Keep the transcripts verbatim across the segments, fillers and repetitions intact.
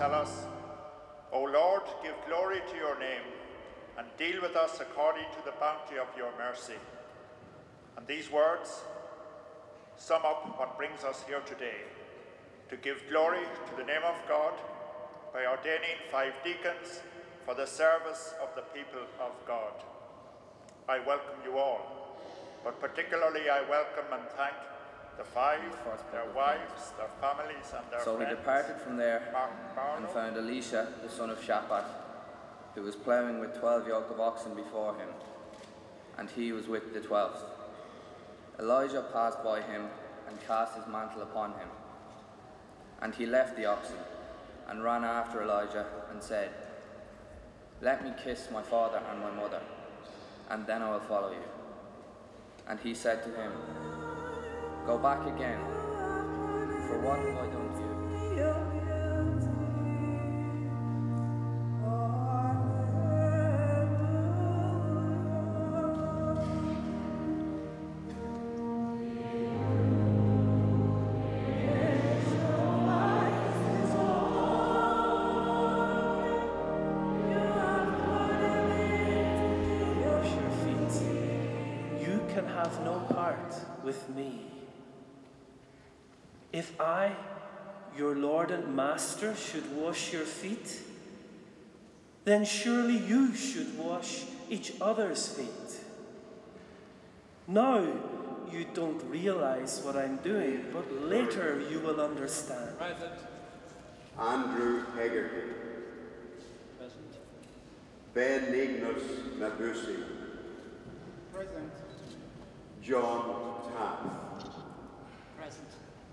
tell us, O Lord, give glory to your name, and deal with us according to the bounty of your mercy. And these words sum up what brings us here today, to give glory to the name of God by ordaining five deacons for the service of the people of God. I welcome you all, but particularly I welcome and thank the five, their wives, their families and their so friends. So he departed from there and found Elisha, the son of Shaphat, who was ploughing with twelve yoke of oxen before him, and he was with the twelfth. Elijah passed by him and cast his mantle upon him. And he left the oxen and ran after Elijah and said, Let me kiss my father and my mother, and then I will follow you. And he said to him, Go back again, for what have I done to you? No part with me. If I, your Lord and Master, should wash your feet, then surely you should wash each other's feet. Now you don't realize what I'm doing, but later you will understand. Present. Andrew Hegarty. Present. Ben Ignus Nabusi. Present. John Taft. Present.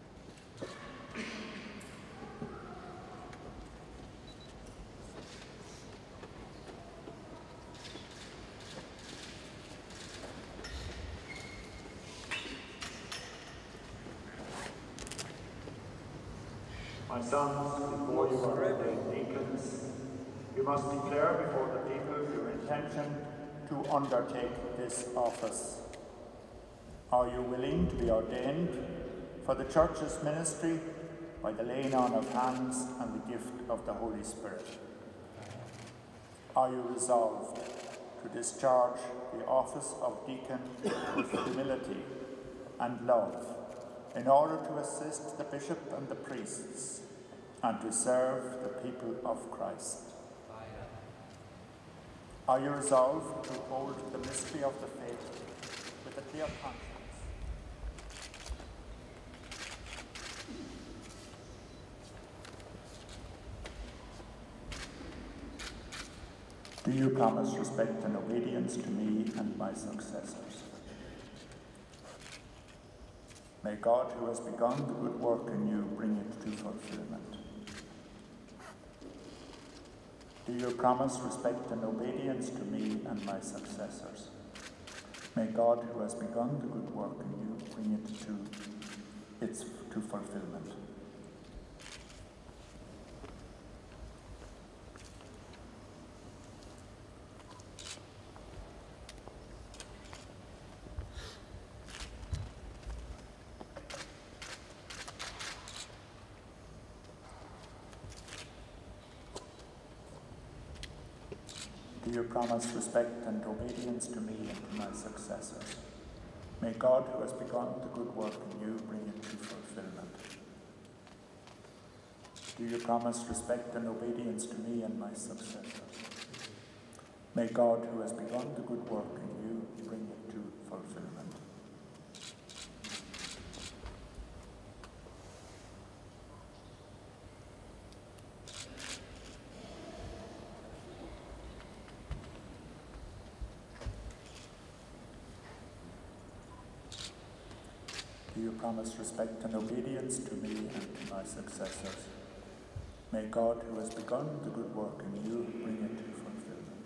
My sons, before you are ordained deacons, you must declare before the people your intention to undertake this office. Are you willing to be ordained for the Church's ministry by the laying on of hands and the gift of the Holy Spirit? Are you resolved to discharge the office of deacon with humility and love in order to assist the bishop and the priests and to serve the people of Christ? Are you resolved to hold the mystery of the faith with a clear conscience? Do you promise respect and obedience to me and my successors? May God, who has begun the good work in you, bring it to fulfillment. Do you promise respect and obedience to me and my successors? May God, who has begun the good work in you, bring it to its to fulfillment. Do you promise respect and obedience to me and to my successors? May God, who has begun the good work in you, bring it to fulfillment. Do you promise respect and obedience to me and my successors? May God, who has begun the good work in you, bring it to fulfillment. Do you promise respect and obedience to me and to my successors? May God, who has begun the good work in you, bring it to fulfillment.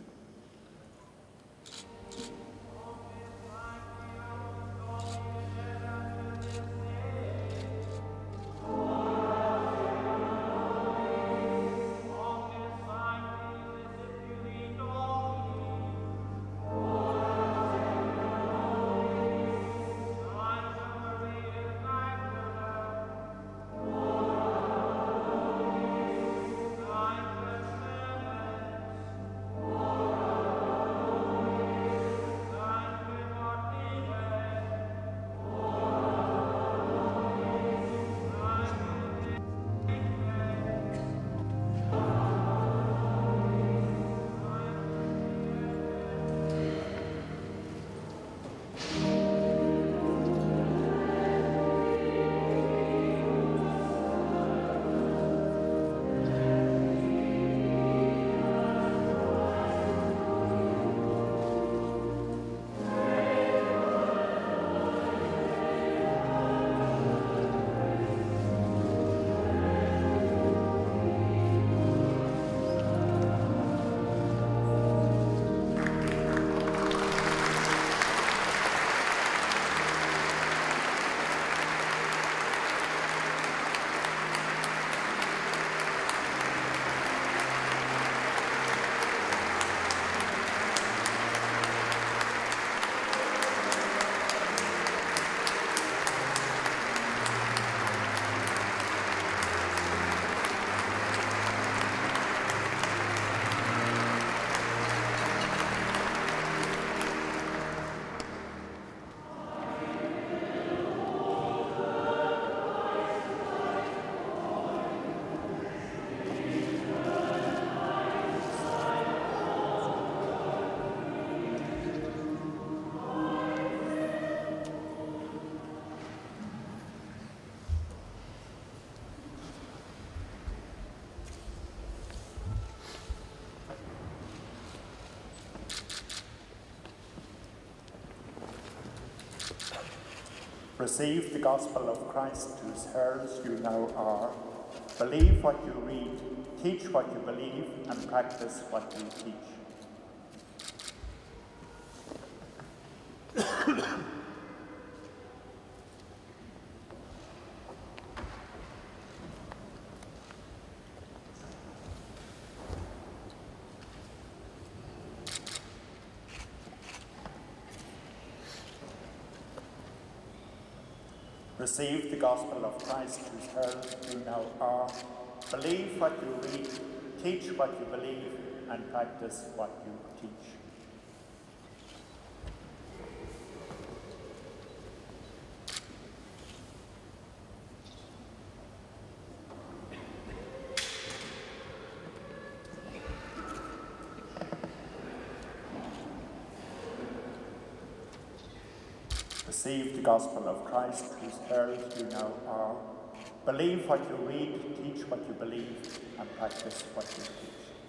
Receive the gospel of Christ, whose heralds you now are. Believe what you read, teach what you believe, and practice what you teach. Receive the gospel of Christ, whose herald you now are. Believe what you read, teach what you believe, and practice what you teach. Receive the gospel of Christ, whose herald you now are. Believe what you read, teach what you believe, and practice what you teach.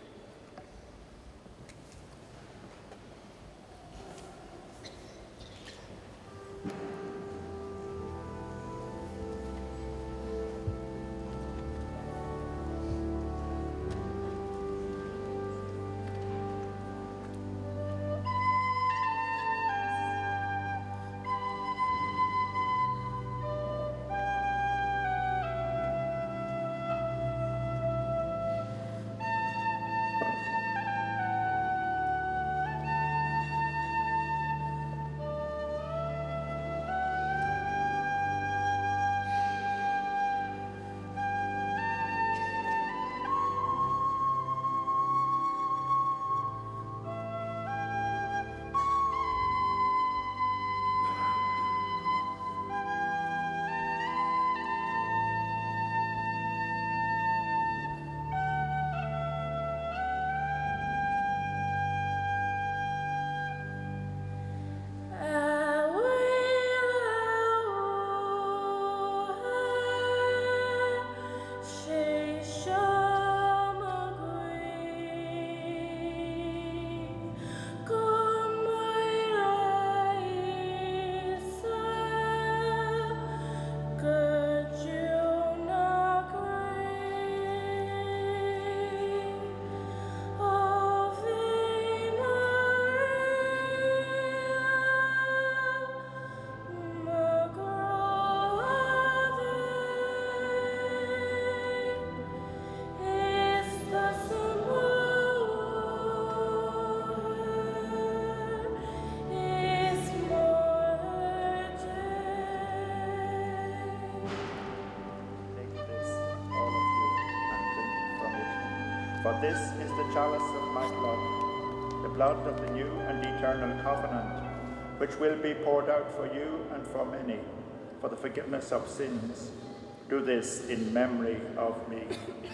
For this is the chalice of my blood, the blood of the new and eternal covenant, which will be poured out for you and for many, for the forgiveness of sins. Do this in memory of me.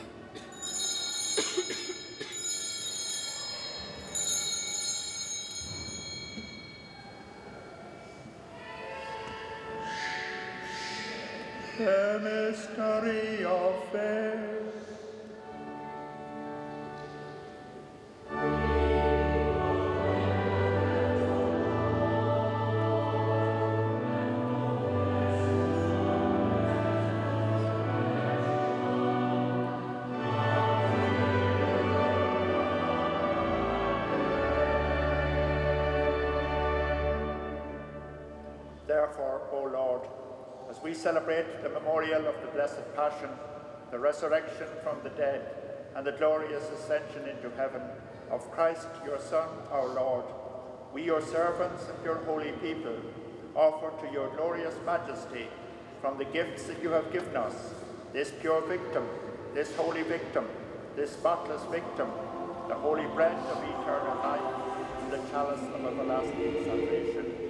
The mystery of faith. Therefore, O Lord, as we celebrate the memorial of the Blessed Passion, the resurrection from the dead, and the glorious ascension into heaven of Christ, your Son, our Lord, we, your servants and your holy people, offer to your glorious majesty, from the gifts that you have given us, this pure victim, this holy victim, this spotless victim, the holy bread of eternal life, and the chalice of everlasting salvation.